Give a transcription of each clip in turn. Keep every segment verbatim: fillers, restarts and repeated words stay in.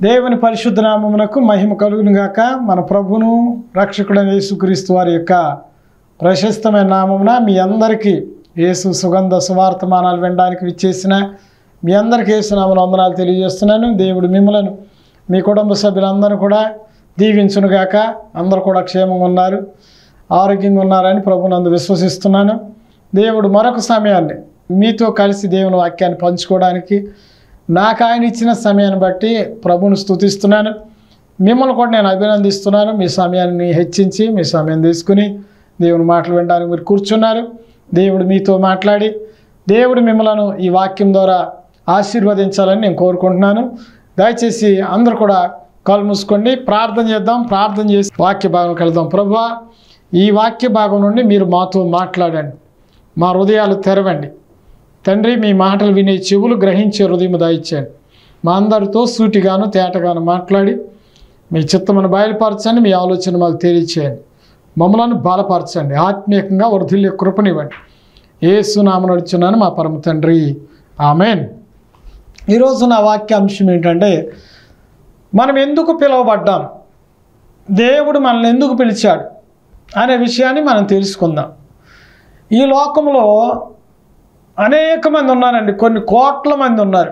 దేవుని పరిశుద్ధ నామమునకు మహిమ కలుగును గాక. మన ప్రభును రక్షకుడైన యేసుక్రీస్తు వారి యొక్క ప్రశస్తమైన నామమున మీ అందరికీ యేసు సుగంధ సువార్తమానాలు వినడానికి విచ్చేసిన మీ అందరికీ యేసు నామమున వందనాలు తెలియజేస్తున్నాను. దేవుడు మిమ్మలను మీ కుటుంబ సభ్యులందరూ కూడా దీవించును గాక. అందరూ కూడా క్షేమంగా ఉన్నారు, ఆరోగ్యంగా ఉన్నారని ప్రభునందు విశ్వసిస్తున్నాను. దేవుడు మరొక సమయాన్ని మీతో కలిసి దేవుని వాక్యాన్ని పంచుకోవడానికి నాకు ఆయన ఇచ్చిన సమయాన్ని బట్టి ప్రభువును స్తుతిస్తున్నాను. మిమ్మల్ని కూడా నేను అభినందిస్తున్నాను. మీ సమయాన్ని హెచ్చించి మీ సమయం తీసుకుని దేవుని మాటలు వినడానికి మీరు కూర్చున్నారు. దేవుడు మీతో మాట్లాడి దేవుడు మిమ్మలను ఈ వాక్యం ద్వారా ఆశీర్వదించాలని నేను కోరుకుంటున్నాను. దయచేసి అందరూ కూడా కళ్ళు మూసుకోండి, ప్రార్థన చేద్దాం. ప్రార్థన చేసి వాక్య భాగంకి వెళ్దాం. ప్రభువా, ఈ వాక్య భాగం నుండి మీరు మాతో మాట్లాడండి, మా హృదయాలు తెరవండి తండ్రి. మీ మాటలు వినే చెవులు గ్రహించే హృదయం దయచేయండి. మా అందరితో సూటిగాను తేటగాను మాట్లాడి మీ చిత్తమును బయలుపరచండి. మీ ఆలోచన మాకు తెలియచేయండి, మమ్మలను బలపరచండి, ఆత్మీయంగా వర్ధిల్లే కృపనివ్వండి. యేసు నామమున నడుచున్నాను మా పరమ తండ్రి, ఆమేన్. ఈరోజు నా వాక్యాంశం ఏంటంటే, మనం ఎందుకు పిలువబడ్డాం, దేవుడు మనల్ని ఎందుకు పిలిచాడు అనే విషయాన్ని మనం తెలుసుకుందాం. ఈ లోకంలో అనేక మంది ఉన్నారండి, కొన్ని కోట్ల మంది ఉన్నారు.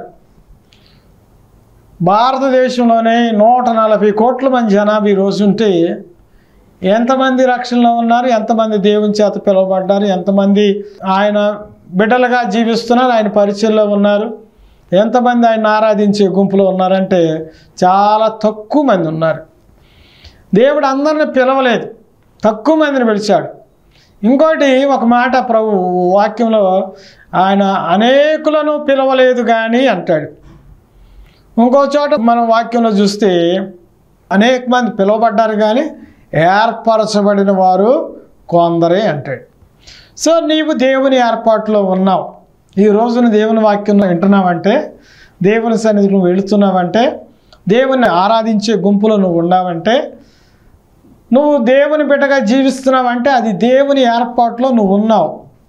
భారతదేశంలోనే నూట నలభై కోట్ల మంది జనాభా ఈరోజు ఉంటే ఎంతమంది రక్షణలో ఉన్నారు, ఎంతమంది దేవుని చేత పిలువబడ్డారు, ఎంతమంది ఆయన బిడ్డలుగా జీవిస్తున్నారు, ఆయన పరిచయంలో ఉన్నారు, ఎంతమంది ఆయన ఆరాధించే గుంపులో ఉన్నారంటే చాలా తక్కువ మంది ఉన్నారు. దేవుడు అందరిని పిలవలేదు, తక్కువ మందిని పిలిచాడు. ఇంకోటి ఒక మాట ప్రభు వాక్యంలో ఆయన అనేకులను పిలవలేదు కానీ అంటాడు. ఇంకో చోట మనం వాక్యంలో చూస్తే అనేక మంది పిలువబడ్డారు కానీ ఏర్పరచబడిన వారు కొందరే అంటాడు. సో నీవు దేవుని ఏర్పాటులో ఉన్నావు. ఈ రోజున దేవుని వాక్యం వింటున్నావంటే, దేవుని సన్నిధికి నువ్వు వెళుతున్నావంటే, దేవుని ఆరాధించే గుంపులో నువ్వు ఉన్నావంటే, నువ్వు దేవుని బిడ్డగా జీవిస్తున్నావంటే అది దేవుని ఏర్పాటులో నువ్వు ఉన్నావు.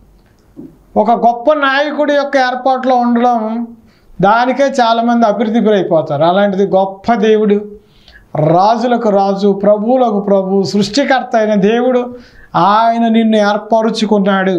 ఒక గొప్ప నాయకుడి యొక్క ఏర్పాటులో ఉండడం దానికే చాలామంది అభివృద్ధిపరైపోతారు. అలాంటిది గొప్ప దేవుడు, రాజులకు రాజు, ప్రభువులకు ప్రభు, సృష్టికర్త అయిన దేవుడు ఆయన నిన్ను ఏర్పరుచుకున్నాడు.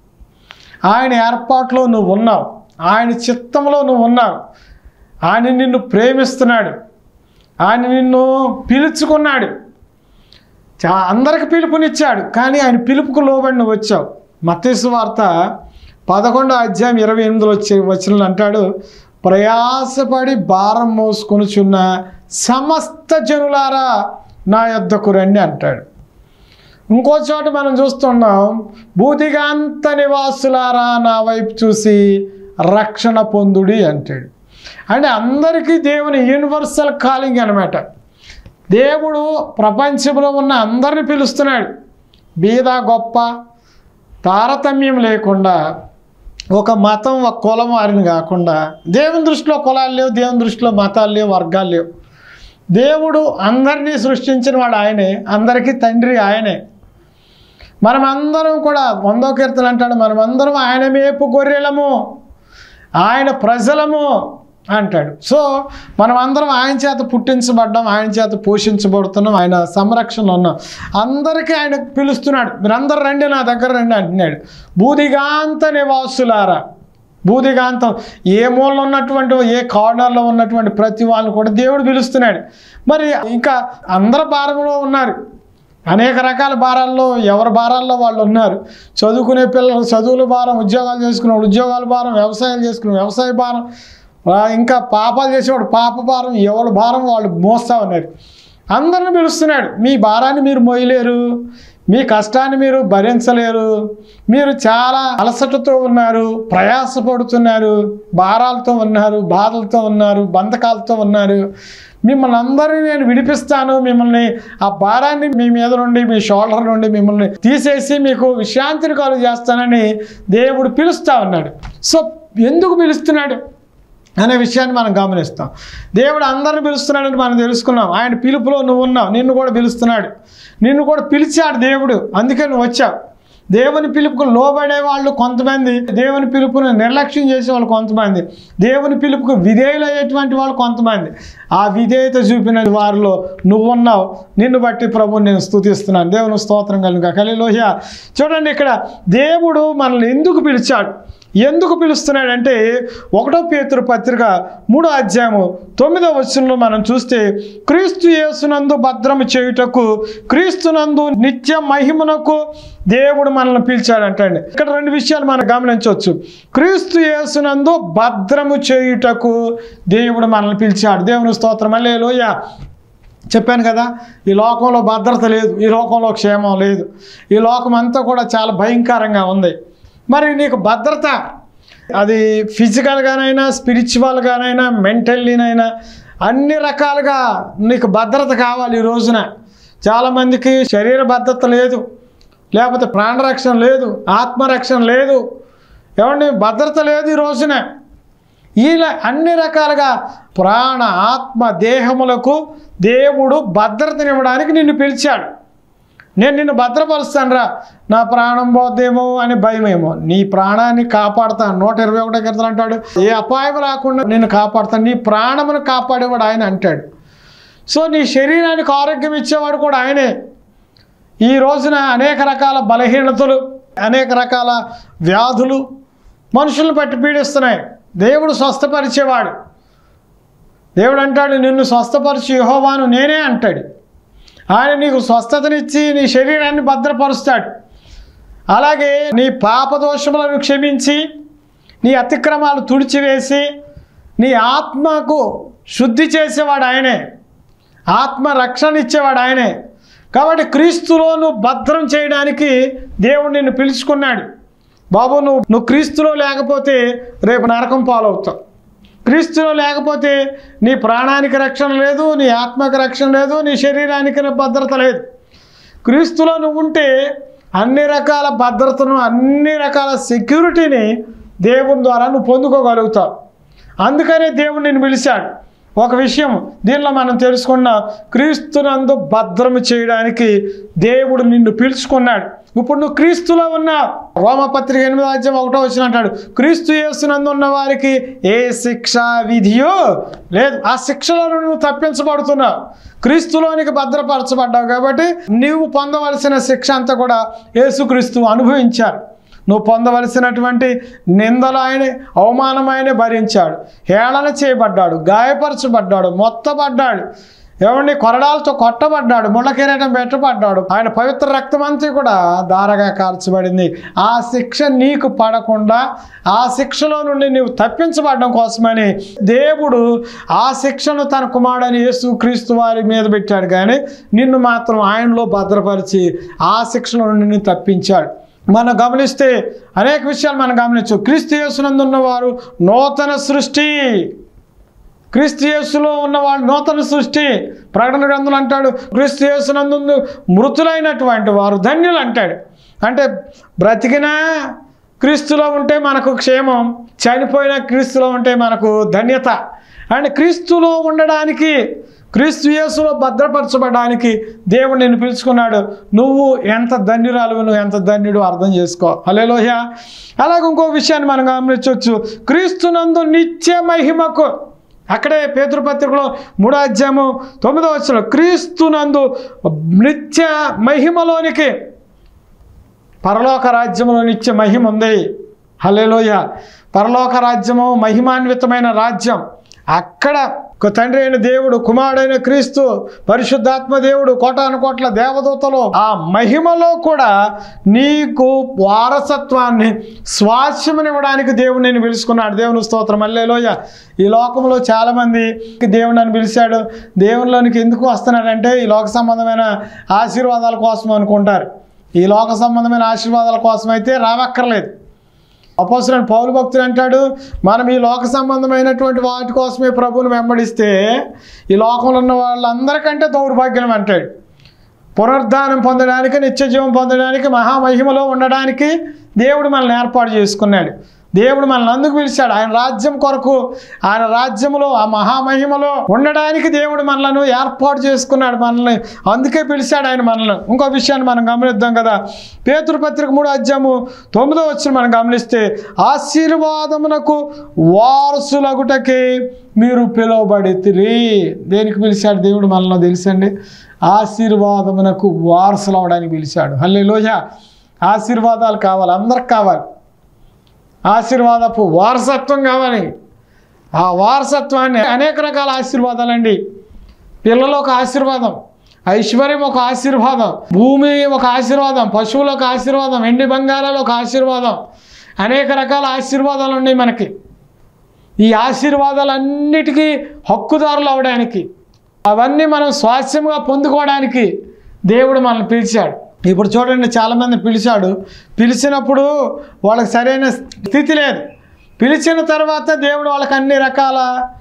ఆయన ఏర్పాటులో నువ్వు ఉన్నావు, ఆయన చిత్తంలో నువ్వు ఉన్నావు. ఆయన నిన్ను ప్రేమిస్తున్నాడు, ఆయన నిన్ను పిలుచుకున్నాడు. చా అందరికి పిలుపునిచ్చాడు, కానీ ఆయన పిలుపుకు లోబడి నువ్వు వచ్చావు. మత్తయి సువార్త పదకొండో అధ్యాయం ఇరవై ఎనిమిదిలో వచ్చే వచనంలో అంటాడు, ప్రయాసపడి భారం మోసుకొనుచున్న సమస్త జనులారా నా యొద్దకు రండి అంటాడు. ఇంకో చోట మనం చూస్తున్నాం, భూదిగాంత నివాసులారా నా వైపు చూసి రక్షణ పొందుడి అంటాడు. అంటే అందరికీ దేవుని యూనివర్సల్ కాలింగ్ అనమాట. దేవుడు ప్రపంచంలో ఉన్న అందరిని పిలుస్తున్నాడు. బీద గొప్ప తారతమ్యం లేకుండా, ఒక మతం ఒక కులం వారిని కాకుండా. దేవుని దృష్టిలో కులాలు లేవు, దేవుని దృష్టిలో మతాలు లేవు, వర్గాలు లేవు. దేవుడు అందరినీ సృష్టించిన వాడు ఆయనే, అందరికీ తండ్రి ఆయనే. మనమందరం కూడా వందో కీర్తన అంటాడు, మనమందరం ఆయన మేపు గొర్రెలము, ఆయన ప్రజలము అంటాడు. సో మనం అందరం ఆయన చేత పుట్టించబడ్డాం, ఆయన చేత పోషించబడుతున్నాం, ఆయన సంరక్షణలో ఉన్నాం. అందరికీ ఆయన పిలుస్తున్నాడు, మీరందరూ రండి నా దగ్గర రండి అంటున్నాడు. భూదిగాంత నివాసులారా, భూదిగాంతం ఏ మూలలో ఉన్నటువంటి, ఏ కార్నర్లో ఉన్నటువంటి ప్రతి వాళ్ళని కూడా దేవుడు పిలుస్తున్నాడు. మరి ఇంకా అందరు భారంలో ఉన్నారు, అనేక రకాల భారాల్లో ఎవరి భారాల్లో వాళ్ళు ఉన్నారు. చదువుకునే పిల్లలు చదువుల భారం, ఉద్యోగాలు చేసుకునే ఉద్యోగాల భారం, వ్యవసాయాలు చేసుకునే వ్యవసాయ భారం, ఇంకా పాపాలు చేసేవాడు పాప భారం, ఎవరి భారం వాళ్ళు మోస్తూ ఉన్నారు. అందరిని పిలుస్తున్నాడు. మీ భారాన్ని మీరు మోయలేరు, మీ కష్టాన్ని మీరు భరించలేరు, మీరు చాలా అలసటతో ఉన్నారు, ప్రయాసపడుతున్నారు, భారాలతో ఉన్నారు, బాధలతో ఉన్నారు, బంధకాలతో ఉన్నారు. మిమ్మల్ని అందరినీ నేను విడిపిస్తాను, మిమ్మల్ని ఆ భారాన్ని మీ మీద నుండి, మీ షోల్డర్ నుండి మిమ్మల్ని తీసేసి మీకు విశ్రాంతిని కలుగు చేస్తానని దేవుడు పిలుస్తూ ఉన్నాడు. సో ఎందుకు పిలుస్తున్నాడు అనే విషయాన్ని మనం గమనిస్తాం. దేవుడు అందరిని పిలుస్తున్నాడని మనం తెలుసుకున్నాం. ఆయన పిలుపులో నువ్వు ఉన్నావు, నిన్ను కూడా పిలుస్తున్నాడు, నిన్ను కూడా పిలిచాడు దేవుడు, అందుకే నువ్వు వచ్చావు. దేవుని పిలుపుకు లోబడే వాళ్ళు కొంతమంది, దేవుని పిలుపును నిర్లక్ష్యం చేసే వాళ్ళు కొంతమంది, దేవుని పిలుపుకు విధేయులయ్యేటువంటి వాళ్ళు కొంతమంది. ఆ విధేయత చూపిన వారిలో నువ్వున్నావు. నిన్ను బట్టి ప్రభుని నేను స్తుతిస్తున్నాను. దేవుని స్తోత్రం కలుగుగా. హల్లెలూయా. చూడండి, ఇక్కడ దేవుడు మనల్ని ఎందుకు పిలిచాడు, ఎందుకు పిలుస్తున్నాడంటే ఒకటో పేతురు పత్రిక మూడో అధ్యాయము తొమ్మిదో వచనంలో మనం చూస్తే, క్రీస్తు యేసునందు భద్రము చేయుటకు, క్రీస్తునందు నిత్య మహిమనకు దేవుడు మనల్ని పిలిచాడంటండి. ఇక్కడ రెండు విషయాలు మనం గమనించవచ్చు. క్రీస్తు యేసునందు భద్రము చేయుటకు దేవుడు మనల్ని పిలిచాడు. దేవుని స్తోత్రం. హల్లెలూయా. చెప్పాను కదా, ఈ లోకంలో భద్రత లేదు, ఈ లోకంలో క్షేమం లేదు, ఈ లోకం అంతా కూడా చాలా భయంకరంగా ఉంది. మరి నీకు భద్రత, అది ఫిజికల్గానైనా స్పిరిచువల్గానైనా మెంటల్లీనైనా అన్ని రకాలుగా నీకు భద్రత కావాలి. ఈ రోజున చాలామందికి శరీర భద్రత లేదు, లేకపోతే ప్రాణరక్షణ లేదు, ఆత్మరక్షణ లేదు, ఏమండి భద్రత లేదు ఈ రోజున. ఇలా అన్ని రకాలుగా ప్రాణ ఆత్మ దేహములకు దేవుడు భద్రతనివ్వడానికి నిన్ను పిలిచాడు. నేను నిన్ను భద్రపరుస్తాను రా, నా ప్రాణం పోద్దేమో అని భయమేమో, నీ ప్రాణాన్ని కాపాడుతాను. నూట ఇరవై ఒకటో కీర్తన అంటాడు, ఏ అపాయం రాకుండా నిన్ను కాపాడుతాను, నీ ప్రాణమును కాపాడేవాడు ఆయన అంటాడు. సో నీ శరీరానికి ఆరోగ్యం ఇచ్చేవాడు కూడా ఆయనే. ఈ రోజున అనేక రకాల బలహీనతలు, అనేక రకాల వ్యాధులు మనుషులను పట్టి పీడిస్తున్నాయి. దేవుడు స్వస్థపరిచేవాడు. దేవుడు అంటాడు, నిన్ను స్వస్థపరిచి యెహోవాను నేనే అంటాడు. ఆయన నీకు స్వస్థతనిచ్చి నీ శరీరాన్ని భద్రపరుస్తాడు. అలాగే నీ పాపదోషములను క్షమించి, నీ అతిక్రమాలు తుడిచివేసి, నీ ఆత్మకు శుద్ధి చేసేవాడు ఆయనే, ఆత్మ రక్షణ ఇచ్చేవాడు ఆయనే. కాబట్టి క్రీస్తులో నువ్వు భద్రం చేయడానికి దేవుడు నిన్ను పిలుచుకున్నాడు. బాబు, నువ్వు నువ్వు క్రీస్తులో లేకపోతే రేపు నరకం పాలవుతావు. క్రీస్తులో లేకపోతే నీ ప్రాణానికి రక్షణ లేదు, నీ ఆత్మకి రక్షణ లేదు, నీ శరీరానికి భద్రత లేదు. క్రీస్తులో నువ్వు ఉంటే అన్ని రకాల భద్రతను, అన్ని రకాల సెక్యూరిటీని దేవుని ద్వారా నువ్వు పొందుకోగలుగుతావు. అందుకనే దేవుడు నిన్ను పిలిచాడు. ఒక విషయం దీనిలో మనం తెలుసుకున్న, క్రీస్తునందు భద్రము చేయడానికి దేవుడు నిన్ను పిలుచుకున్నాడు. ఇప్పుడు నువ్వు క్రీస్తులో ఉన్నావు. రోమపత్రిక ఎనిమిదో అధ్యాయం ఒకటో వచనం అంటాడు, క్రీస్తు యేసునందు ఉన్న వారికి ఏ శిక్ష విధియో లేదు. ఆ శిక్షలో నువ్వు తప్పించబడుతున్నావు. క్రీస్తులోనికి భద్రపరచబడ్డావు కాబట్టి నీవు పొందవలసిన శిక్ష అంతా కూడా యేసుక్రీస్తు అనుభవించారు. నువ్వు పొందవలసినటువంటి నిందలు ఆయనే, అవమానం ఆయనే భరించాడు. హేళన చేయబడ్డాడు, గాయపరచబడ్డాడు, మొత్తబడ్డాడు, ఏమండి కొరడాలతో కొట్టబడ్డాడు, ముళ్ళ కిరీటం పెట్టబడ్డాడు. ఆయన పవిత్ర రక్తం అంతా కూడా ధారగా కార్చబడింది. ఆ శిక్ష నీకు పడకుండా, ఆ శిక్షలో నుండి నీవు తప్పించబడడం కోసమని దేవుడు ఆ శిక్షను తన కుమారుడైన యేసుక్రీస్తు వారి మీద పెట్టాడు. కానీ నిన్ను మాత్రం ఆయనలో భద్రపరిచి ఆ శిక్షలో నుండి నిన్ను తప్పించాడు. మనం గమనిస్తే అనేక విషయాలు మనం గమనించు. క్రీస్తు యేసునందు ఉన్నవారు నూతన సృష్టి. క్రీస్తు యేసులో ఉన్నవాడు నూతన సృష్టి. ప్రకటన గ్రంథంలో అంటాడు, క్రీస్తు యేసునందు మృతులైనటువంటి వారు ధన్యులు అంటాడు. అంటే బ్రతికినా క్రీస్తులో ఉంటే మనకు క్షేమం, చనిపోయిన క్రీస్తులో ఉంటే మనకు ధన్యత. అండ్ క్రీస్తులో ఉండడానికి, క్రీస్తు యేసులో భద్రపరచబడడానికి దేవుడు నిన్ను పిలుచుకున్నాడు. నువ్వు ఎంత ధన్యురాలు, నువ్వు ఎంత ధన్యుడు అర్థం చేసుకో. హల్లెలూయా. అలాగే ఇంకో విషయాన్ని మనం గమనించవచ్చు, క్రీస్తునందు నిత్య మహిమకు. అక్కడే పేతురు పత్రికలో మూడో అధ్యాయము తొమ్మిదో వచనం, క్రీస్తునందు నిత్య మహిమలోనికి. పరలోక రాజ్యంలో నిత్య మహిమ ఉంది. హల్లెలూయా. పరలోక రాజ్యము మహిమాన్వితమైన రాజ్యం. అక్కడ తండ్రి అయిన దేవుడు, కుమారుడైన క్రీస్తు, పరిశుద్ధాత్మ దేవుడు, కోటాను కోట్ల దేవదూతలు, ఆ మహిమలో కూడా నీకు వారసత్వాన్ని, స్వాస్యమునివ్వడానికి దేవుడు నేను పిలుచుకున్నాడు. దేవుని స్తోత్రం. హల్లెలూయా. ఈ లోకంలో చాలామంది దేవుడు నన్ను పిలిచాడు, దేవునిలోనికి ఎందుకు వస్తున్నాడంటే ఈ లోక సంబంధమైన ఆశీర్వాదాల కోసం అనుకుంటారు. ఈ లోక సంబంధమైన ఆశీర్వాదాల కోసం అయితే రావక్కర్లేదు. అపోస్తలుడైన పౌలు భక్తుడు అంటాడు, మనం ఈ లోక సంబంధమైనటువంటి వాటి కోసమే ప్రభువుని వెంబడిస్తే ఈ లోకంలో ఉన్న వాళ్ళందరికంటే దౌర్భాగ్యం అంటాడు. పునరుద్ధానం పొందడానికి, నిత్య జీవం పొందడానికి, మహామహిమలో ఉండడానికి దేవుడు మనల్ని ఏర్పాటు చేసుకున్నాడు. దేవుడు మనల్ని అందుకు పిలిచాడు. ఆయన రాజ్యం కొరకు, ఆయన రాజ్యంలో ఆ మహామహిమలో ఉండడానికి దేవుడు మనలను ఏర్పాటు చేసుకున్నాడు. మనల్ని అందుకే పిలిచాడు ఆయన మనల్ని. ఇంకో విషయాన్ని మనం గమనిద్దాం కదా, పేతురు పత్రిక మూడో అధ్యాయము తొమ్మిదో వచ్చిన మనం గమనిస్తే, ఆశీర్వాదమునకు వారసులగుటకే మీరు పిలువబడితిరి. దేనికి పిలిచాడు దేవుడు మనల్ని తెలుసండి? ఆశీర్వాదమునకు వారసులు అవడానికి పిలిచాడు. హల్లెలూయా. ఆశీర్వాదాలు కావాలి, అందరికి కావాలి. ఆశీర్వాదపు వారసత్వం కావాలి. ఆ వారసత్వాన్ని అనేక రకాల ఆశీర్వాదాలండి. పిల్లలు ఒక ఆశీర్వాదం, ఐశ్వర్యం ఒక ఆశీర్వాదం, భూమి ఒక ఆశీర్వాదం, పశువులు ఒక ఆశీర్వాదం, వెండి బంగారాలు ఒక ఆశీర్వాదం, అనేక రకాల ఆశీర్వాదాలు ఉన్నాయి మనకి. ఈ ఆశీర్వాదాలన్నిటికీ హక్కుదారులు అవడానికి, అవన్నీ మనం స్వాస్థ్యంగా పొందుకోవడానికి దేవుడు మనల్ని పిలిచాడు. ఇప్పుడు చూడండి, చాలామంది పిలిచాడు, పిలిచినప్పుడు వాళ్ళకి సరైన స్థితి లేదు. పిలిచిన తర్వాత దేవుడు వాళ్ళకి అన్ని రకాల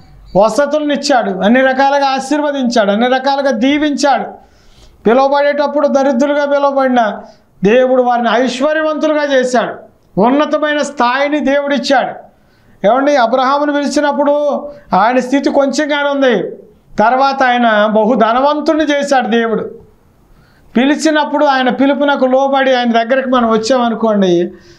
వసతులను ఇచ్చాడు, అన్ని రకాలుగా ఆశీర్వదించాడు, అన్ని రకాలుగా దీవించాడు. పిలువబడేటప్పుడు దరిద్రులుగా పిలువబడిన దేవుడు వారిని ఐశ్వర్యవంతులుగా చేశాడు. ఉన్నతమైన స్థాయిని దేవుడిచ్చాడు. ఏమండి, అబ్రహామును పిలిచినప్పుడు ఆయన స్థితి కొంచెంగానే ఉంది. తర్వాత ఆయన బహు ధనవంతుని చేశాడు దేవుడు. పిలిచినప్పుడు ఆయన పిలుపునకు లోబడి ఆయన దగ్గరికి మనం వచ్చామనుకోండి,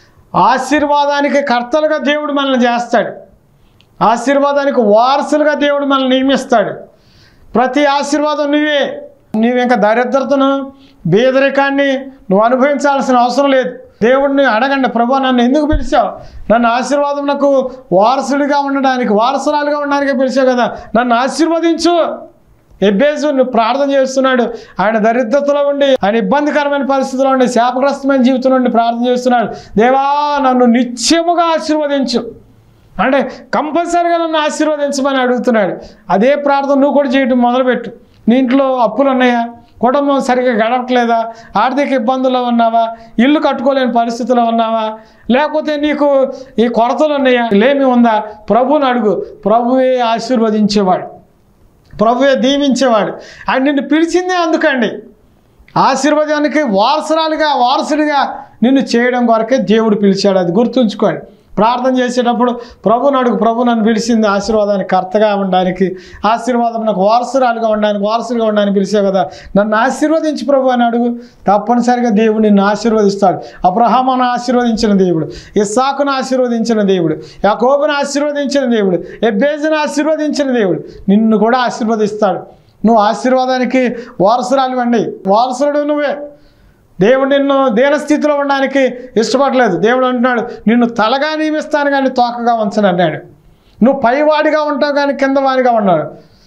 ఆశీర్వాదానికి కర్తలుగా దేవుడు మనల్ని చేస్తాడు. ఆశీర్వాదానికి వారసులుగా దేవుడు మనల్ని నియమిస్తాడు. ప్రతి ఆశీర్వాదం నువ్వే. నువ్వు ఇంకా దరిద్రతను, బేదరికాన్ని నువ్వు అనుభవించాల్సిన అవసరం లేదు. దేవుడిని అడగండి, ప్రభువా నన్ను ఎందుకు పిలిచావు? నన్ను ఆశీర్వాదం నాకు వారసుడిగా ఉండడానికి, వారసురాలుగా ఉండడానికి పిలిచావు కదా, నన్ను ఆశీర్వదించు. ఎబ్బేజు నువ్వు ప్రార్థన చేస్తున్నాడు. ఆయన దరిద్రతలో ఉండి, ఆయన ఇబ్బందికరమైన పరిస్థితుల్లో ఉండి, శాపగ్రస్తమైన జీవితంలో ఉండి ప్రార్థన చేస్తున్నాడు. దేవా నన్ను నిత్యముగా ఆశీర్వదించు అంటే కంపల్సరీగా నన్ను ఆశీర్వదించమని అడుగుతున్నాడు. అదే ప్రార్థన నువ్వు కూడా చేయడం మొదలుపెట్టు. నీ ఇంట్లో అప్పులు ఉన్నాయా? కుటుంబం సరిగ్గా గడవట్లేదా? ఆర్థిక ఇబ్బందుల్లో ఉన్నావా? ఇల్లు కట్టుకోలేని పరిస్థితుల్లో ఉన్నావా? లేకపోతే నీకు ఈ కొరతలు ఉన్నాయా? లేమి ఉందా? ప్రభువుని అడుగు. ప్రభువే ఆశీర్వదించేవాడు, ప్రభువే దీవించేవాడు. ఆయన నిన్ను పిలిచిందే అందుకండి. ఆశీర్వాదానికి వారసురాలుగా, వారసుడిగా నిన్ను చేయడం కొరకే దేవుడు పిలిచాడు. అది గుర్తుంచుకోండి. ప్రార్థన చేసేటప్పుడు ప్రభుని అడుగు, ప్రభు నన్ను పిలిచింది ఆశీర్వాదానికి కర్తగా ఉండడానికి, ఆశీర్వాదం నాకు వారసురాలుగా ఉండడానికి, వారసులుగా ఉండడానికి పిలిచావు కదా, నన్ను ఆశీర్వదించి ప్రభు అని అడుగు. తప్పనిసరిగా దేవుడు నిన్ను ఆశీర్వదిస్తాడు. అబ్రహామును ఆశీర్వదించిన దేవుడు, ఇస్సాకును ఆశీర్వదించిన దేవుడు, యాకోబును ఆశీర్వదించిన దేవుడు, ఎబ్బేజును ఆశీర్వదించిన దేవుడు నిన్ను కూడా ఆశీర్వదిస్తాడు. నువ్వు ఆశీర్వాదానికి వారసురాలు అండి, వారసుడు నువ్వే. దేవుడు నిన్ను దీనస్థితిలో ఉండడానికి ఇష్టపడలేదు. దేవుడు అంటున్నాడు, నిన్ను తలగా నియమిస్తాను కానీ తోకగా ఉంచను అన్నాడు. నువ్వు పైవాడిగా ఉంటావు కానీ కింద వాడిగా ఉన్నాడు.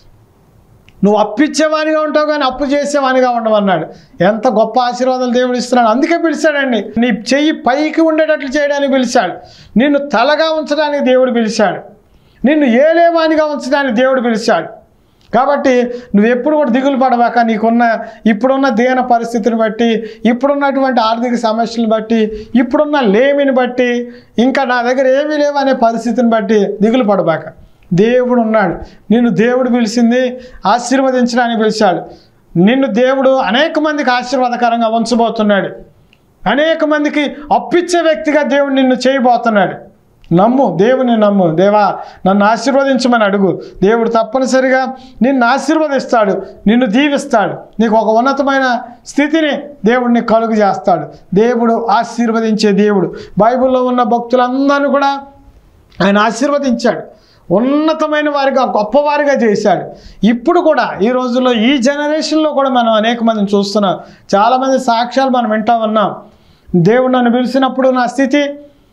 నువ్వు అప్పిచ్చేవానిగా ఉంటావు కానీ అప్పు చేసేవానిగా ఉండమన్నాడు. ఎంత గొప్ప ఆశీర్వాదాలు దేవుడు ఇస్తున్నాడు. అందుకే పిలిచాడండి. నీ చెయ్యి పైకి ఉండేటట్లు చేయడానికి పిలిచాడు. నిన్ను తలగా ఉంచడానికి దేవుడు పిలిచాడు. నిన్ను ఏలేవానిగా ఉంచడానికి దేవుడు పిలిచాడు. కాబట్టి నువ్వు ఎప్పుడు కూడా దిగులు పడవాక, నీకున్న ఇప్పుడున్న దీన పరిస్థితిని బట్టి, ఇప్పుడున్నటువంటి ఆర్థిక సమస్యలను బట్టి, ఇప్పుడున్న లేమిని బట్టి, ఇంకా నా దగ్గర ఏమీ లేవు అనే పరిస్థితిని బట్టి దిగులు పడబాక. దేవుడు ఉన్నాడు. నిన్ను దేవుడు పిలిచింది ఆశీర్వదించడానికి పిలిచాడు. నిన్ను దేవుడు అనేక మందికి ఆశీర్వాదకరంగా ఉంచబోతున్నాడు. అనేక మందికి అప్పిచ్చే వ్యక్తిగా దేవుడు నిన్ను చేయబోతున్నాడు. నమ్ము, దేవుని నమ్ము. దేవా నన్ను ఆశీర్వదించమని అడుగు. దేవుడు తప్పనిసరిగా నిన్ను ఆశీర్వదిస్తాడు, నిన్ను దీవిస్తాడు. నీకు ఒక ఉన్నతమైన స్థితిని దేవుడిని కలుగు చేస్తాడు. దేవుడు ఆశీర్వదించే దేవుడు. బైబిల్లో ఉన్న భక్తులందరినీ కూడా ఆయన ఆశీర్వదించాడు. ఉన్నతమైన వారిగా, గొప్పవారిగా చేశాడు. ఇప్పుడు కూడా ఈ రోజుల్లో, ఈ జనరేషన్లో కూడా మనం అనేక మందిని చూస్తున్నాం. చాలామంది సాక్ష్యాలు మనం వింటా ఉన్నాం. దేవుడు నన్ను పిలిచినప్పుడు నా స్థితి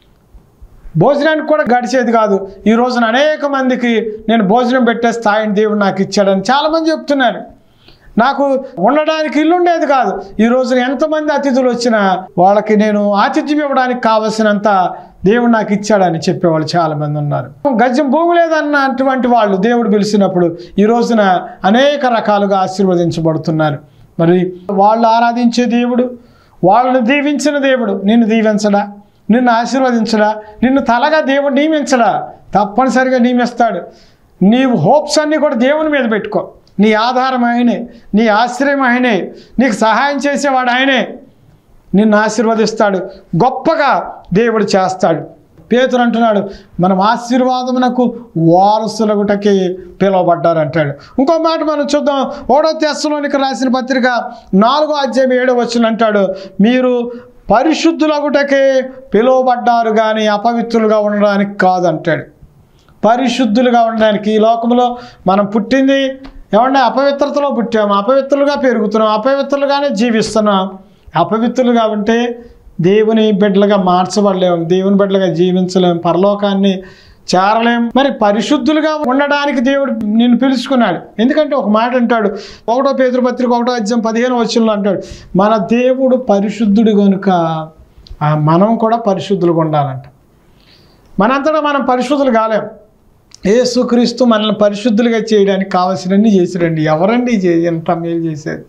భోజనానికి కూడా గడిచేది కాదు. ఈ రోజున అనేక మందికి నేను భోజనం పెట్టే స్థాయిని దేవుడు నాకు ఇచ్చాడని చాలామంది చెప్తున్నారు. నాకు ఉండడానికి ఇల్లు ఉండేది కాదు. ఈ రోజున ఎంతమంది అతిథులు వచ్చినా వాళ్ళకి నేను ఆతిథ్యం ఇవ్వడానికి కావలసినంత దేవుడు నాకు ఇచ్చాడని చెప్పేవాళ్ళు చాలామంది ఉన్నారు. గజం భూమి లేదన్నటువంటి వాళ్ళు దేవుడు పిలిచినప్పుడు ఈ రోజున అనేక రకాలుగా ఆశీర్వదించబడుతున్నారు. మరి వాళ్ళు ఆరాధించే దేవుడు, వాళ్ళని దీవించిన దేవుడు నిన్ను దీవించడా, నిన్ను ఆశీర్వదించడా, నిన్ను తలగా దేవుడు నియమించడా? తప్పనిసరిగా నియమిస్తాడు. నీవు హోప్స్ అన్నీ కూడా దేవుని మీద పెట్టుకో. నీ ఆధారం ఆయనే, నీ ఆశ్రయం ఆయనే, నీకు సహాయం చేసేవాడు ఆయనే. నిన్ను ఆశీర్వదిస్తాడు, గొప్పగా దేవుడు చేస్తాడు. పేతురు అంటున్నాడు, మనం ఆశీర్వాదమునకు వారసులగుటకి పిలువబడ్డారు అంటాడు. ఇంకో మాట మనం చూద్దాం. ఒకటో తెస్సలోనికి రాసిన పత్రిక నాలుగో అధ్యాయం ఏడో వచనం అంటాడు, మీరు పరిశుద్ధులగుటకే పిలువబడ్డారు కానీ అపవిత్రులుగా ఉండడానికి కాదంటాడు. పరిశుద్ధులుగా ఉండడానికి. ఈ లోకంలో మనం పుట్టింది ఏమన్నా అపవిత్రతలో పుట్టాము, అపవిత్రులుగా పెరుగుతున్నాం, అపవిత్రులుగానే జీవిస్తున్నాం. అపవిత్రులుగా ఉంటే దేవుని బిడ్డలుగా మార్చబడలేము, దేవుని బిడ్డలుగా జీవించలేము, పరలోకాన్ని చేరలేం. మరి పరిశుద్ధులుగా ఉండడానికి దేవుడు నిన్ను పిలుచుకున్నాడు. ఎందుకంటే ఒక మాట అంటాడు, ఒకటో పేతురు పత్రిక ఒకటో అధ్యాయం పదిహేను వచనంలో అంటాడు, మన దేవుడు పరిశుద్ధుడు కనుక మనం కూడా పరిశుద్ధులుగా ఉండాలంట. మనంతటా మనం పరిశుద్ధులు కాలేం. యేసుక్రీస్తు మనల్ని పరిశుద్ధులుగా చేయడానికి కావాల్సినన్ని చేశాడండి. ఎవరండి ఎంత మేలు చేసేది?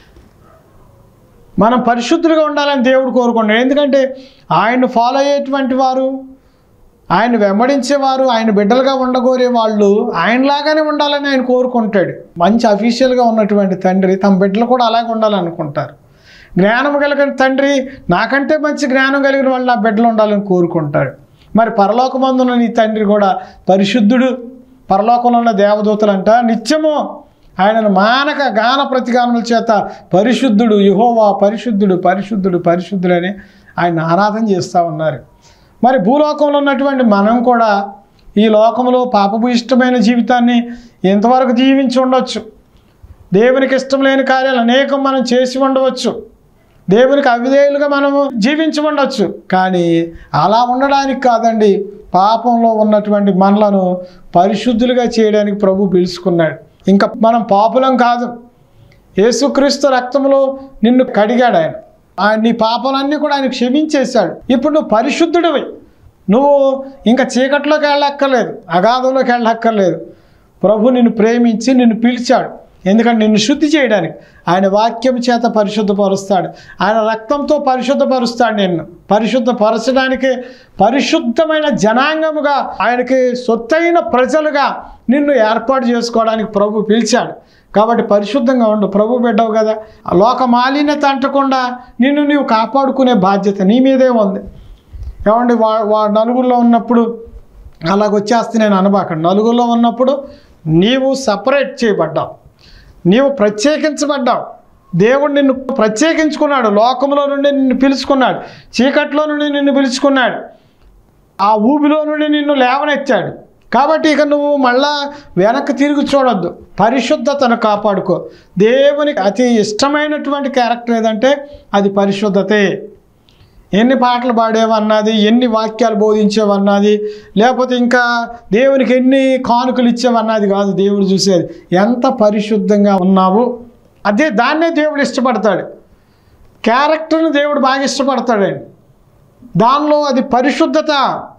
మనం పరిశుద్ధులుగా ఉండాలని దేవుడు కోరుకున్నాడు. ఎందుకంటే ఆయన ఫాలో అయ్యేటువంటి వారు, ఆయన వెంబడించేవారు, ఆయన బిడ్డలుగా ఉండగోరే వాళ్ళు ఆయనలాగానే ఉండాలని ఆయన కోరుకుంటాడు. మంచి అఫీషియల్గా ఉన్నటువంటి తండ్రి తమ బిడ్డలు కూడా అలాగే ఉండాలనుకుంటారు. జ్ఞానం కలిగిన తండ్రి నాకంటే మంచి జ్ఞానం కలిగిన వాళ్ళు నా బిడ్డలు ఉండాలని కోరుకుంటాడు. మరి పరలోకమందున్న నీ తండ్రి కూడా పరిశుద్ధుడు. పరలోకంలో ఉన్న దేవదూతలంట నిత్యము ఆయనను మానక గాన ప్రతిగానముల చేత పరిశుద్ధుడు యెహోవా పరిశుద్ధుడు పరిశుద్ధుడు పరిశుద్ధుడు అని ఆయన ఆరాధన చేస్తూ ఉన్నారు. మరి భూలోకంలో ఉన్నటువంటి మనం కూడా ఈ లోకంలో పాపపు ఇష్టమైన జీవితాన్ని ఎంతవరకు జీవించి ఉండవచ్చు. దేవునికి ఇష్టం లేని కార్యాలు అనేకం మనం చేసి ఉండవచ్చు. దేవునికి అవిధేయులుగా మనము జీవించి ఉండొచ్చు. కానీ అలా ఉండడానికి కాదండి, పాపంలో ఉన్నటువంటి మనలను పరిశుద్ధులుగా చేయడానికి ప్రభు పిలుచుకున్నాడు. ఇంకా మనం పాపులం కాదు. యేసుక్రీస్తు రక్తంలో నిన్ను కడిగాడు ఆయన. ఆయన నీ పాపాలన్నీ కూడా ఆయన క్షమించేశాడు. ఇప్పుడు నువ్వు పరిశుద్ధుడివి. నువ్వు ఇంకా చీకట్లోకి వెళ్ళక్కర్లేదు, అగాధంలోకి వెళ్ళక్కర్లేదు. ప్రభు నిన్ను ప్రేమించి నిన్ను పిలిచాడు. ఎందుకంటే నిన్ను శుద్ధి చేయడానికి ఆయన వాక్యం చేత పరిశుద్ధపరుస్తాడు. ఆయన రక్తంతో పరిశుద్ధపరుస్తాడు. నిన్ను పరిశుద్ధపరచడానికి పరిశుద్ధమైన జనాంగముగా ఆయనకి సొత్తైన ప్రజలుగా నిన్ను ఏర్పాటు చేసుకోవడానికి ప్రభు పిలిచాడు. కాబట్టి పరిశుద్ధంగా ఉండు. ప్రభు బిడ్డవు కదా. లోక మాలిన్యత అంటకుండా నిన్ను నీవు కాపాడుకునే బాధ్యత నీ మీదే ఉంది. ఏమండి వా వా నలుగురిలో ఉన్నప్పుడు అలాగొచ్చేస్తే నేను అనబాకండి. నలుగురిలో ఉన్నప్పుడు నీవు సపరేట్ చేయబడ్డావు, నీవు ప్రత్యేకించబడ్డావు. దేవుడు నిన్ను ప్రత్యేకించుకున్నాడు. లోకంలో నుండి నిన్ను పిలుచుకున్నాడు, చీకట్లో నుండి నిన్ను పిలుచుకున్నాడు, ఆ ఊబిలో నుండి నిన్ను లేవనెత్తాడు. కాబట్టి ఇక నువ్వు మళ్ళా వెనక్కి తిరిగి చూడొద్దు, పరిశుద్ధతను కాపాడుకో. దేవునికి అతి ఇష్టమైనటువంటి క్యారెక్టర్ ఏదంటే అది పరిశుద్ధతే. ఎన్ని పాటలు పాడేవన్నది, ఎన్ని వాక్యాలు బోధించేవన్నది, లేకపోతే ఇంకా దేవునికి ఎన్ని కానుకలు ఇచ్చేవన్నది కాదు దేవుడు చూసేది. ఎంత పరిశుద్ధంగా ఉన్నావు అదే, దాన్నే దేవుడు ఇష్టపడతాడు. క్యారెక్టర్ను దేవుడు బాగా ఇష్టపడతాడండి. దానిలో అది పరిశుద్ధత.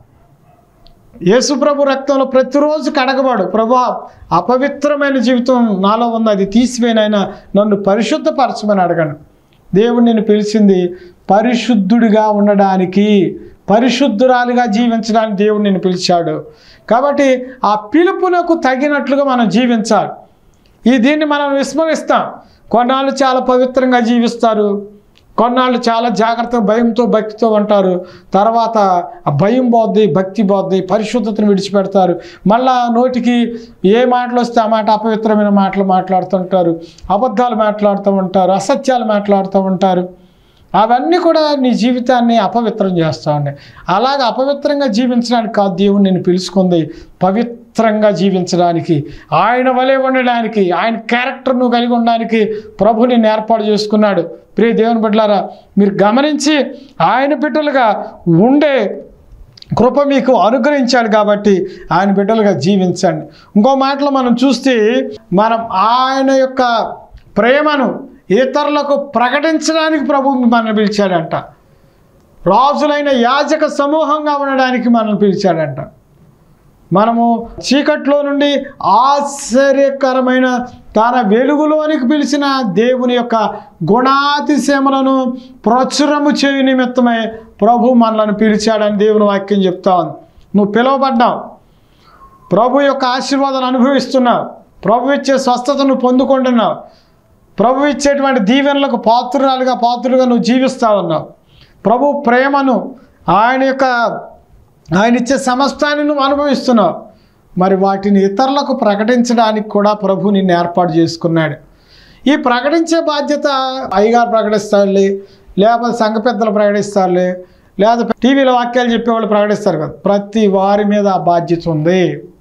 యేసుప్రభు రక్తంలో ప్రతిరోజు కడగబాడు. ప్రభు అపవిత్రమైన జీవితం నాలో ఉంది, అది తీసివేనైనా నన్ను పరిశుద్ధపరచమని అడగను. దేవుడు నిన్ను పిలిచింది పరిశుద్ధుడిగా ఉండడానికి, పరిశుద్ధురాలిగా జీవించడానికి దేవుడు నిన్ను పిలిచాడు. కాబట్టి ఆ పిలుపునకు తగినట్లుగా మనం జీవించాలి. ఈ దీన్ని మనం విస్మరిస్తాం. కొన్నాళ్ళు చాలా పవిత్రంగా జీవిస్తారు, కొన్నాళ్ళు చాలా జాగ్రత్తగా భయంతో భక్తితో ఉంటారు. తర్వాత ఆ భయం పోద్ది, భక్తి పోద్ది, పరిశుద్ధతను విడిచిపెడతారు. మళ్ళా నోటికి ఏ మాటలు వస్తే ఆ మాట అపవిత్రమైన మాటలు మాట్లాడుతుంటారు, అబద్ధాలు మాట్లాడుతూ ఉంటారు, అసత్యాలు మాట్లాడుతూ ఉంటారు. అవన్నీ కూడా నీ జీవితాన్ని అపవిత్రం చేస్తూ ఉన్నాయి. అలాగ అపవిత్రంగా జీవించడానికి కాదు దేవుడు నిన్ను పిలుచుకుంది, పవిత్రంగా జీవించడానికి, ఆయన వలె ఉండడానికి, ఆయన క్యారెక్టర్ నువ్వు కలిగి ఉండడానికి ప్రభు నిన్ను ఏర్పాటు చేసుకున్నాడు. ప్రియ దేవుని బిడ్డలారా, మీరు గమనించి ఆయన బిడ్డలుగా ఉండే కృప మీకు అనుగ్రహించాడు కాబట్టి ఆయన బిడ్డలుగా జీవించండి. ఇంకో మాటలో మనం చూస్తే మనం ఆయన యొక్క ప్రేమను ఇతరులకు ప్రకటించడానికి ప్రభు మనల్ని పిలిచాడంట. రాజులైన యాజక సమూహంగా ఉండడానికి మనల్ని పిలిచాడంట. మనము చీకట్లో నుండి ఆశ్చర్యకరమైన తన వెలుగులోనికి పిలిచిన దేవుని యొక్క గుణాతిశయములను ప్రచురము చేయు నిమిత్తమై ప్రభు మనల్ని పిలిచాడని దేవుని వాక్యం చెప్తా ఉంది. నువ్వు పిలువబడ్డావు, ప్రభు యొక్క ఆశీర్వాదాన్ని అనుభవిస్తున్నావు, ప్రభు ఇచ్చే స్వస్థతను పొందుకుంటున్నావు, ప్రభు ఇచ్చేటువంటి దీవెనలకు పాత్రురాలుగా పాత్రులుగా నువ్వు జీవిస్తూ ఉన్నావు. ప్రభు ప్రేమను, ఆయన యొక్క ఆయన ఇచ్చే సమస్తాన్ని నువ్వు అనుభవిస్తున్నావు. మరి వాటిని ఇతరులకు ప్రకటించడానికి కూడా ప్రభు నిన్ను ఏర్పాటు చేసుకున్నాడు. ఈ ప్రకటించే బాధ్యత అయ్యగారు ప్రకటిస్తారులే, లేకపోతే సంఘ పెద్దలు ప్రకటిస్తారులే, లేకపోతే టీవీలో వాక్యాలు చెప్పేవాళ్ళు ప్రకటిస్తారు కదా. ప్రతి వారి మీద ఆ బాధ్యత ఉంది.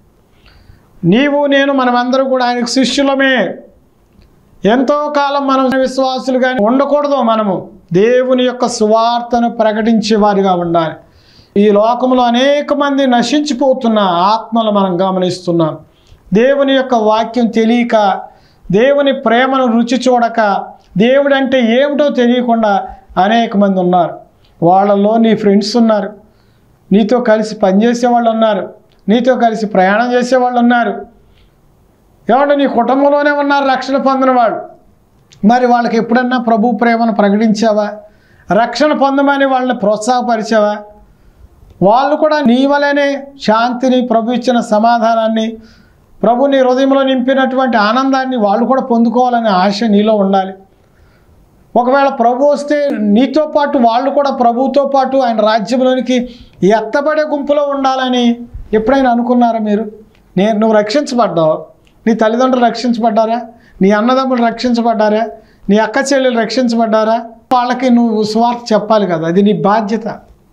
నీవు నేను మనమందరూ కూడా ఆయనకు శిష్యులమే. ఎంతో కాలం మనం విశ్వాసులు కానీ ఉండకూడదు. మనము దేవుని యొక్క సువార్తను ప్రకటించే వారిగా ఉండాలి. ఈ లోకంలో అనేక మంది నశించిపోతున్న ఆత్మలు మనం గమనిస్తున్నాం. దేవుని యొక్క వాక్యం తెలియక, దేవుని ప్రేమను రుచి చూడక, దేవుడు అంటే ఏమిటో తెలియకుండా అనేక మంది ఉన్నారు. వాళ్ళల్లో నీ ఫ్రెండ్స్ ఉన్నారు, నీతో కలిసి పనిచేసే వాళ్ళు ఉన్నారు, నీతో కలిసి ప్రయాణం చేసేవాళ్ళు ఉన్నారు, ఏమంటే నీ కుటుంబంలోనే ఉన్నారు రక్షణ పొందిన వాళ్ళు. మరి వాళ్ళకి ఎప్పుడన్నా ప్రభు ప్రేమను ప్రకటించావా? రక్షణ పొందమని వాళ్ళని ప్రోత్సాహపరిచావా? వాళ్ళు కూడా నీ వలనే శాంతిని, ప్రభు ఇచ్చిన సమాధానాన్ని, ప్రభు నీ హృదయంలో నింపినటువంటి ఆనందాన్ని వాళ్ళు కూడా పొందుకోవాలనే ఆశ నీలో ఉండాలి. ఒకవేళ ప్రభు వస్తే నీతో పాటు వాళ్ళు కూడా ప్రభువుతో పాటు ఆయన రాజ్యంలోనికి ఎత్తబడే గుంపులో ఉండాలని ఎప్పుడైనా అనుకున్నారా మీరు? నేను నువ్వు రక్షించబడ్డావు, నీ తల్లిదండ్రులు రక్షించబడ్డారా, నీ అన్నదమ్ములు రక్షించబడ్డారా, నీ అక్క చెల్లెలు రక్షించబడ్డారా? వాళ్ళకి నువ్వు సువార్త చెప్పాలి కదా, అది నీ బాధ్యత.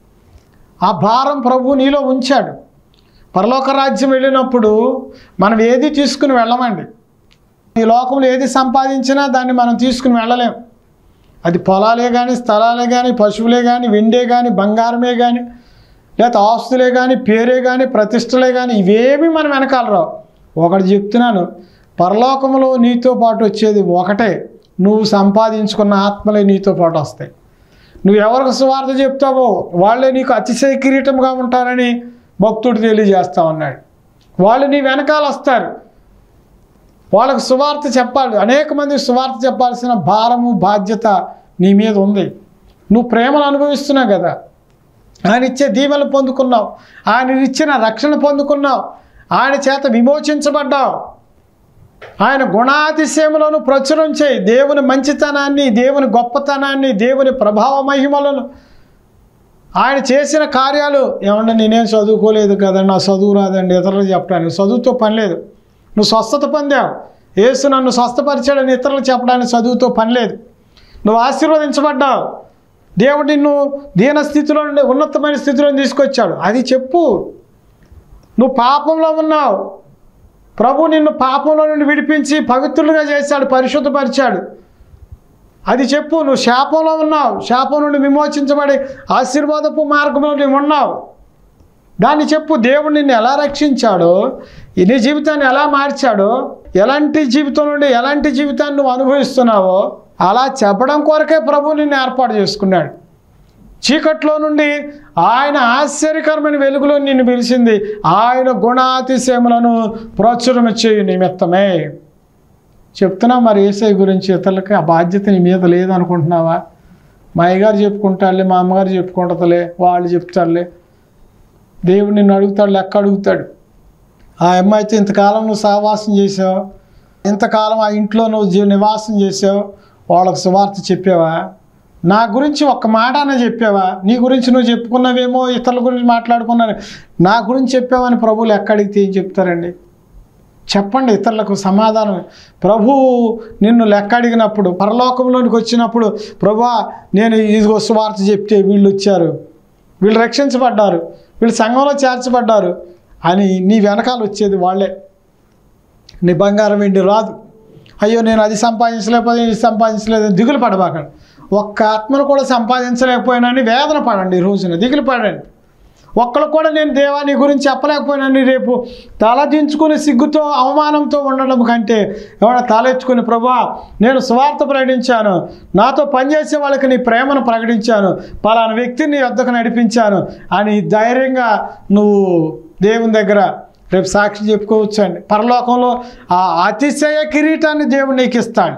ఆ భారం ప్రభు నీలో ఉంచాడు. పరలోక రాజ్యం వెళ్ళినప్పుడు మనం ఏది తీసుకుని వెళ్ళమండి. ఈ లోకంలో ఏది సంపాదించినా దాన్ని మనం తీసుకుని వెళ్ళలేం. అది పొలాలే కానీ, స్థలాలే కానీ, పశువులే కానీ, వెండే కానీ, బంగారమే కానీ, లేకపోతే ఆస్తులే కానీ, పేరే కానీ, ప్రతిష్టలే కానీ, ఇవేమీ మనం వెనకాల రావు. ఒకటి చెప్తున్నాను, పరలోకంలో నీతో పాటు వచ్చేది ఒకటే, నువ్వు సంపాదించుకున్న ఆత్మలే నీతో పాటు వస్తాయి. నువ్వు ఎవరికి సువార్త చెప్తావో వాళ్ళే నీకు అతిశయ కిరీటంగా ఉంటారని భక్తుడు తెలియజేస్తా ఉన్నాడు. వాళ్ళు నీ వెనకాల వస్తారు, వాళ్ళకు సువార్త చెప్పాలి. అనేక మంది సువార్త చెప్పాల్సిన భారము, బాధ్యత నీ మీద ఉంది. నువ్వు ప్రేమను అనుభవిస్తున్నావు కదా, ఆయన ఇచ్చే దీవెనలు పొందుకున్నావు, ఆయన ఇచ్చిన రక్షణ పొందుకున్నావు, ఆయన చేత విమోచించబడ్డావు. ఆయన గుణాతిశయములను ప్రచురం చేయి. దేవుని మంచితనాన్ని, దేవుని గొప్పతనాన్ని, దేవుని ప్రభావ మహిమలను, ఆయన చేసిన కార్యాలు. ఏమన్నా నేనేం చదువుకోలేదు కదా, నా చదువు రాదండి ఇతరులకు చెప్పడానికి. చదువుతో పని లేదు. నువ్వు స్వస్థత పొందావు, యేసు నన్ను స్వస్థపరిచాడని ఇతరులకు చెప్పడానికి చదువుతో పని లేదు. నువ్వు ఆశీర్వదించబడ్డావు, దేవుడు నిన్ను దీన స్థితిలో నుండి ఉన్నతమైన స్థితిలో తీసుకొచ్చాడు, అది చెప్పు. నువ్వు పాపంలో ఉన్నావు, ప్రభు నిన్ను పాపంలో నుండి విడిపించి పవిత్రులుగా చేశాడు, పరిశుద్ధపరిచాడు, అది చెప్పు. నువ్వు శాపంలో ఉన్నావు, శాపం నుండి విమోచించబడి ఆశీర్వాదపు మార్గంలో నువ్వు ఉన్నావు, దాన్ని చెప్పు. దేవుడు నిన్ను ఎలా రక్షించాడో, నీ జీవితాన్ని ఎలా మార్చాడో, ఎలాంటి జీవితం నుండి ఎలాంటి జీవితాన్ని నువ్వు అనుభవిస్తున్నావో అలా చెప్పడం కొరకే ప్రభు నిన్ను ఏర్పాటు చేసుకున్నాడు. చీకట్లో నుండి ఆయన ఆశ్చర్యకరమైన వెలుగులో నిన్ను పిలిచింది. ఆయన గుణాతిశయములను ప్రచురం చేయు నిమిత్తమే చెప్తున్నా. మరి యేసయ్య గురించి ఇతరులకి ఆ బాధ్యత నీ మీద లేదనుకుంటున్నావా? మా అయ్యగారు చెప్పుకుంటారులే, మా అమ్మగారు చెప్పుకుంటుందిలే, వాళ్ళు చెప్తారులే. దేవుడు నిన్ను అడుగుతాడు, లెక్క అడుగుతాడు. ఆ అమ్మాయితో ఇంతకాలం నువ్వు సహవాసం చేసావు, ఇంతకాలం ఆ ఇంట్లో నువ్వు నివాసం చేసావు, వాళ్ళకు సువార్త చెప్పావా? నా గురించి ఒక్క మాట అన్న చెప్పావా? నీ గురించి నువ్వు చెప్పుకున్నావేమో, ఇతరుల గురించి మాట్లాడుకున్నారు, నా గురించి చెప్పావని ప్రభువులు ఎక్కడికి ఏం చెప్తారండి? చెప్పండి ఇతరులకు సమాధానం. ప్రభు నిన్ను లెక్క అడిగినప్పుడు, పరలోకంలోనికి వచ్చినప్పుడు, ప్రభువా నేను ఇదిగో సువార్త చెప్తే వీళ్ళు వచ్చారు, వీళ్ళు రక్షించబడ్డారు, వీళ్ళు సంఘంలో చేర్చబడ్డారు అని నీ వెనకాల వచ్చేది వాళ్ళే. నీ బంగారం వెండి రాదు. అయ్యో నేను అది సంపాదించలేకపోతే ఇది సంపాదించలేదని దిగులు పడబాకండి. ఒక్క ఆత్మను కూడా సంపాదించలేకపోయినని వేదన పడండి. ఈ రోజున దిగులు పడండి. ఒక్కళ్ళు కూడా నేను దేవా నీ గురించి చెప్పలేకపోయినని రేపు తలదించుకుని సిగ్గుతో అవమానంతో ఉండడం కంటే ఎవరైనా తలెత్తుకుని ప్రభువా నేను సువార్త ప్రకటించాను, నాతో పనిచేసే వాళ్ళకి నీ ప్రేమను ప్రకటించాను, పలానా వ్యక్తిని నీ వద్దకు నడిపించాను అని ధైర్యంగా నువ్వు దేవుని దగ్గర రేపు సాక్షి చెప్పుకోవచ్చు అండి. పరలోకంలో ఆ అతిశయ కిరీటాన్ని దేవుడు నీకు ఇస్తాడు.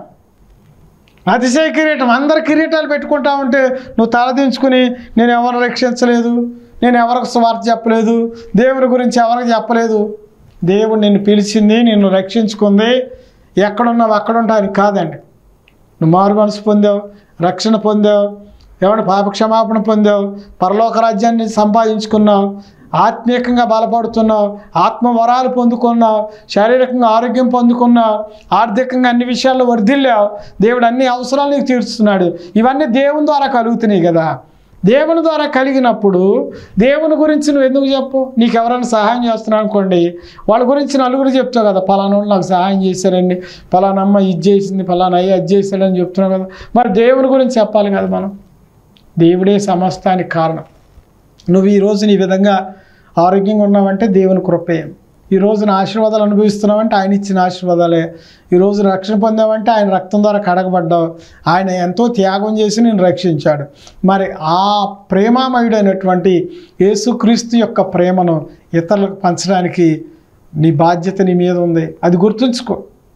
అతిశయ కిరీటం. అందరు కిరీటాలు పెట్టుకుంటా ఉంటే నువ్వు తలదించుకుని నేను ఎవరు రక్షించలేదు, నేను ఎవరికి సువార్త చెప్పలేదు, దేవుని గురించి ఎవరికి చెప్పలేదు. దేవుడు నిన్ను పిలిచింది, నిన్ను రక్షించుకుంది, ఎక్కడున్నావు అక్కడ ఉంటావు కాదండి. నువ్వు మారు మనసు పొందావు, రక్షణ పొందావు, ఎవరి పాప క్షమాపణ పొందావు, పరలోక రాజ్యాన్ని సంపాదించుకున్నావు, ఆత్మీయంగా బలపడుతున్నావు, ఆత్మ వరాలు పొందుకున్నావు, శారీరకంగా ఆరోగ్యం పొందుకున్నావు, ఆర్థికంగా అన్ని విషయాల్లో వర్ధిల్లావు, దేవుడు అన్ని అవసరాలు నీకు తీరుస్తున్నాడు. ఇవన్నీ దేవుని ద్వారా కలుగుతున్నాయి కదా. దేవుని ద్వారా కలిగినప్పుడు దేవుని గురించి నువ్వు ఎందుకు చెప్పు? నీకు ఎవరైనా సహాయం చేస్తున్నావు అనుకోండి, వాళ్ళ గురించి నలుగురు చెప్తావు కదా, పలానా వాళ్ళు నాకు సహాయం చేశారండి, పలానా అమ్మ ఇది చేసింది, పలానా అయ్యి అది చేశాడని చెప్తున్నావు కదా. మరి దేవుని గురించి చెప్పాలి కదా మనం. దేవుడే సమస్తానికి కారణం. నువ్వు ఈరోజు నీ విధంగా ఆరోగ్యంగా ఉన్నావంటే దేవుని కృపే. ఈ రోజున ఆశీర్వాదాలు అనుభవిస్తున్నావంటే ఆయన ఇచ్చిన ఆశీర్వాదాలే. ఈరోజు రక్షణ పొందావంటే ఆయన రక్తం ద్వారా కడగబడ్డావు, ఆయన ఎంతో త్యాగం చేసి నేను రక్షించాడు. మరి ఆ ప్రేమామయుడైనటువంటి యేసుక్రీస్తు యొక్క ప్రేమను ఇతరులకు పంచడానికి నీ బాధ్యత నీ మీద ఉంది, అది గుర్తుంచుకో.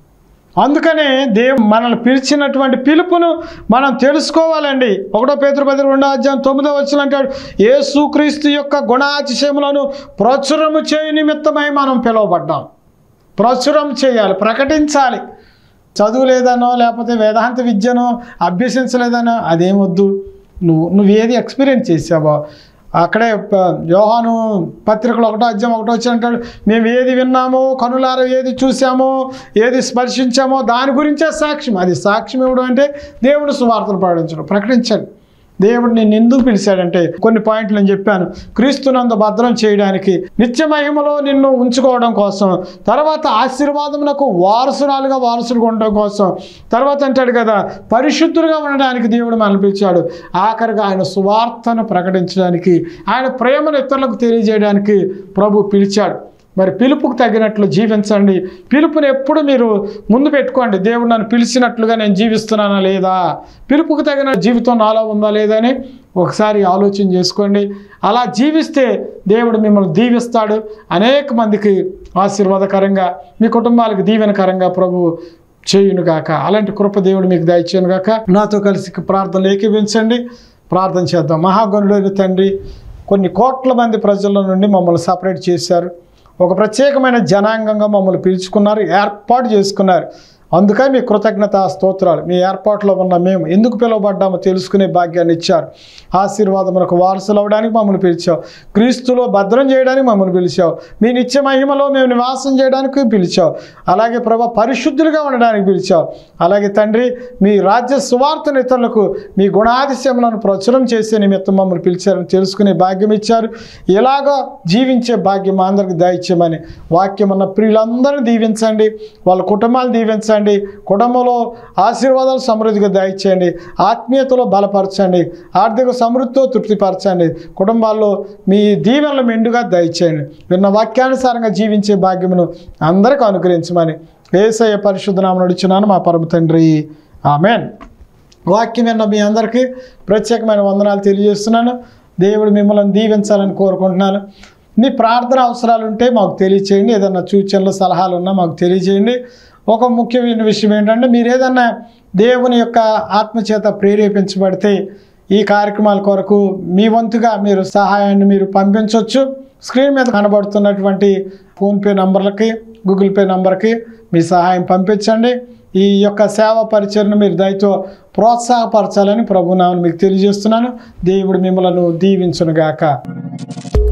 అందుకనే దేవుడు మనల్ని పిలిచినటువంటి పిలుపును మనం తెలుసుకోవాలండి. ఒకటో పేతురు పత్రిక రెండో అధ్యాయం తొమ్మిదో వచనం అంటాడు, యేసుక్రీస్తు యొక్క గుణాతిశయములను ప్రచురము చేయ నిమిత్తమై మనం పిలువబడ్డాం. ప్రచురం చేయాలి, ప్రకటించాలి. చదువు లేదనో లేకపోతే వేదాంత విద్యనో అభ్యసించలేదనో అదేమొద్దు. నువ్వు నువ్వేది ఎక్స్పీరియన్స్ చేసావో అక్కడే యోహాను పత్రికలు ఒకటో అధ్యాయం ఒకటో వచ్చి అంటాడు, మేము ఏది విన్నామో కనులారా ఏది చూసామో ఏది స్పర్శించామో దాని గురించే సాక్ష్యం. అది సాక్ష్యం ఇవ్వడం అంటే దేవుడు సువార్తను ప్రకటించడం, ప్రకటించండి. దేవుడు నిన్ను ఎందుకు పిలిచాడంటే కొన్ని పాయింట్లు నేను చెప్పాను. క్రీస్తునందు భద్రం చేయడానికి, నిత్య మహిమలో నిన్ను ఉంచుకోవడం కోసం, తర్వాత ఆశీర్వాదమునకు వారసురాలుగా వారసులుగా ఉండడం కోసం, తర్వాత అంటాడు కదా పరిశుద్ధులుగా ఉండడానికి దేవుడు మనల్ని పిలిచాడు. ఆఖరిగా ఆయన సువార్తను ప్రకటించడానికి, ఆయన ప్రేమను ఇతరులకు తెలియజేయడానికి ప్రభు పిలిచాడు. మరి పిలుపుకు తగినట్లు జీవించండి. పిలుపుని ఎప్పుడు మీరు ముందు పెట్టుకోండి. దేవుడు నన్ను పిలిచినట్లుగా నేను జీవిస్తున్నానా లేదా, పిలుపుకు తగిన జీవితం నాలో ఉందా లేదా అని ఒకసారి ఆలోచన చేసుకోండి. అలా జీవిస్తే దేవుడు మిమ్మల్ని దీవిస్తాడు. అనేక మందికి ఆశీర్వాదకరంగా, మీ కుటుంబాలకు దీవెనకరంగా ప్రభు చేయునుగాక. అలాంటి కృప దేవుడు మీకు దయచేయునుగాక. నాతో కలిసి ప్రార్థనలు ఏకీవించండి. ప్రార్థన చేద్దాం. మహాగణుడైన తండ్రి, కొన్ని కోట్ల మంది ప్రజల నుండి మమ్మల్ని సపరేట్ చేశారు. ఒక ప్రత్యేకమైన జనాంగంగా మమ్మల్ని పిలుచుకున్నారు, ఏర్పాటు చేసుకున్నారు. అందుకని మీ కృతజ్ఞత స్తోత్రాలు. మీ ఏర్పాట్లో ఉన్న మేము ఎందుకు పిలువబడ్డామో తెలుసుకునే భాగ్యాన్ని ఇచ్చారు. ఆశీర్వాదములకు వారసులు అవడానికి మమ్మల్ని పిలిచావు. క్రీస్తులో భద్రం చేయడానికి మమ్మల్ని పిలిచావు. మీ నిత్య మహిమలో మేము నివాసం చేయడానికి పిలిచావు. అలాగే ప్రభా పరిశుద్ధులుగా ఉండడానికి పిలిచావు. అలాగే తండ్రి, మీ రాజ్య సువార్తను ఇతరులకు మీ గుణాతిశయములను ప్రచురం చేసే నిమిత్తం మమ్మల్ని పిలిచారని తెలుసుకునే భాగ్యం ఇచ్చారు. ఇలాగా జీవించే భాగ్యం మా అందరికి దయచేయమని వాక్యం ఉన్న ప్రియులందరినీ దీవించండి, వాళ్ళ కుటుంబాలు దీవించండి. కుటుంబంలో ఆశీర్వాదాలు సమృద్ధిగా దయచేయండి, ఆత్మీయతలో బలపరచండి, ఆర్థిక సమృద్ధితో తృప్తిపరచండి. కుటుంబాల్లో మీ దీవెనలు మెండుగా దయచేయండి. విన్న వాక్యానుసారంగా జీవించే భాగ్యమును అందరికీ అనుగ్రహించమని యేసయ్య పరిశుద్ధ నామమున అడుగుచున్నాను మా పరమ తండ్రి, ఆమేన్. వాక్యం విన్న మీ అందరికీ ప్రత్యేకమైన వందనాలు తెలియజేస్తున్నాను. దేవుడు మిమ్మల్ని దీవించాలని కోరుకుంటున్నాను. మీ ప్రార్థన అవసరాలు ఉంటే మాకు తెలియచేయండి. ఏదన్నా సూచనలు సలహాలు ఉన్నా మాకు తెలియజేయండి. ఒక ముఖ్యమైన విషయం ఏంటంటే, మీరు ఏదన్నా దేవుని యొక్క ఆత్మచేత ప్రేరేపించబడితే ఈ కార్యక్రమాల కొరకు మీ వంతుగా మీరు సహాయాన్ని మీరు పంపించవచ్చు. స్క్రీన్ మీద కనబడుతున్నటువంటి ఫోన్పే నంబర్లకి, గూగుల్ పే నంబర్కి మీ సహాయం పంపించండి. ఈ యొక్క సేవా పరిచయను మీరు దయతో ప్రోత్సాహపరచాలని ప్రభునామమున మీకు తెలియజేస్తున్నాను. దేవుడు మిమ్మల్ని దీవించునుగాక.